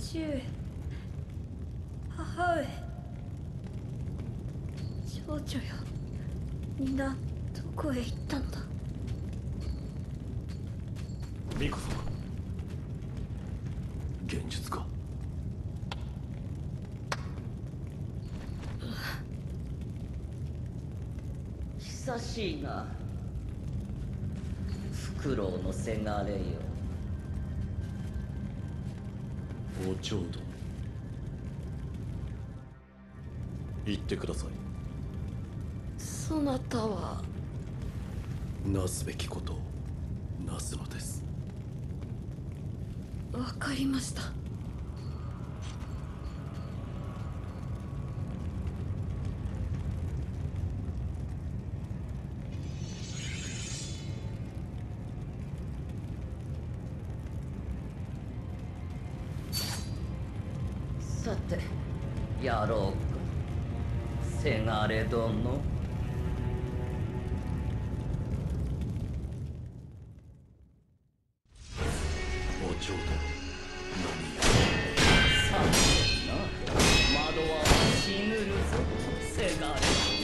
父上、母上、少女よ、みんなどこへ行ったのだ。 巫女様、現実か。 久しいな、フクロウのせがれよ。 お嬢殿、言ってください。 そなたは。 なすべきことをなすのです。 わかりました。 さて、やろうか、せがれ殿。 お嬢殿、何や。 さてな、窓は死ぬるぞ、せがれ。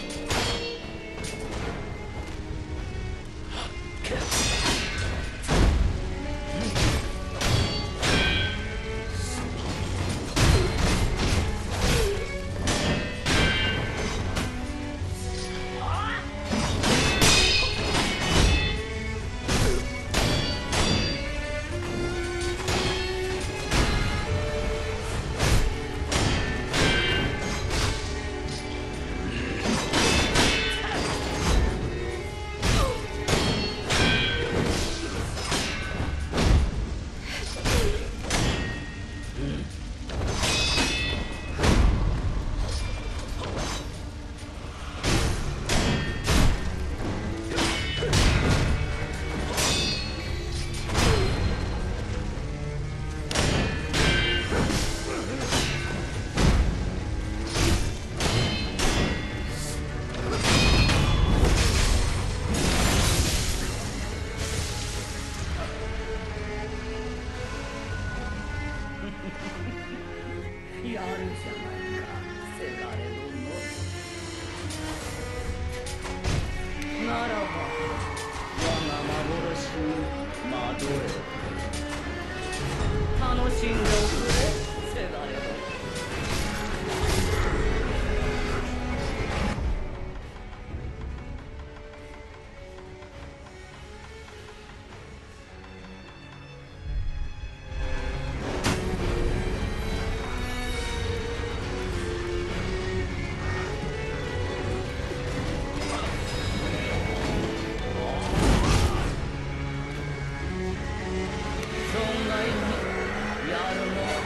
やるじゃないか、せがれ殿。ならば、我が幻に惑え。楽しんでおくれ、せがれ殿。存外にやるもの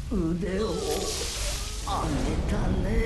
腕を上げたね。